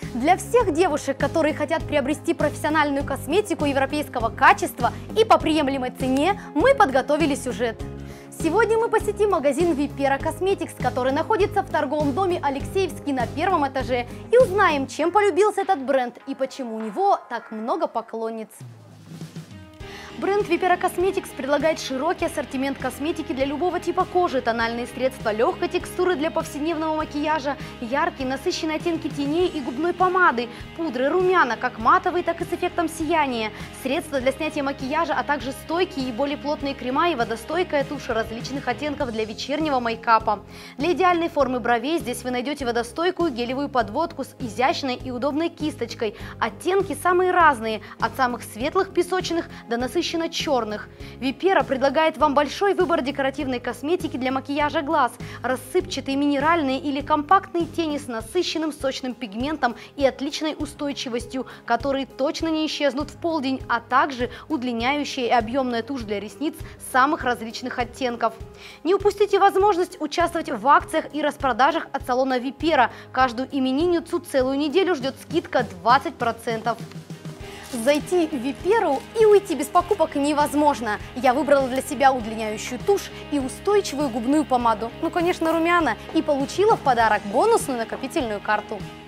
Для всех девушек, которые хотят приобрести профессиональную косметику европейского качества и по приемлемой цене, мы подготовили сюжет. Сегодня мы посетим магазин Vipera Cosmetics, который находится в торговом доме Алексеевский на первом этаже, и узнаем, чем полюбился этот бренд и почему у него так много поклонниц. Бренд Vipera Cosmetics предлагает широкий ассортимент косметики для любого типа кожи, тональные средства легкой текстуры для повседневного макияжа, яркие насыщенные оттенки теней и губной помады, пудры, румяна, как матовые, так и с эффектом сияния, средства для снятия макияжа, а также стойкие и более плотные крема и водостойкая тушь различных оттенков для вечернего мейкапа. Для идеальной формы бровей здесь вы найдете водостойкую гелевую подводку с изящной и удобной кисточкой. Оттенки самые разные, от самых светлых песочных до насыщенных черных. Vipera предлагает вам большой выбор декоративной косметики для макияжа глаз, рассыпчатые минеральные или компактные тени с насыщенным сочным пигментом и отличной устойчивостью, которые точно не исчезнут в полдень, а также удлиняющая и объемная тушь для ресниц самых различных оттенков. Не упустите возможность участвовать в акциях и распродажах от салона Vipera. Каждую именинницу целую неделю ждет скидка 20%. Зайти в Vipera и уйти без покупок невозможно. Я выбрала для себя удлиняющую тушь и устойчивую губную помаду, ну конечно румяна, и получила в подарок бонусную накопительную карту.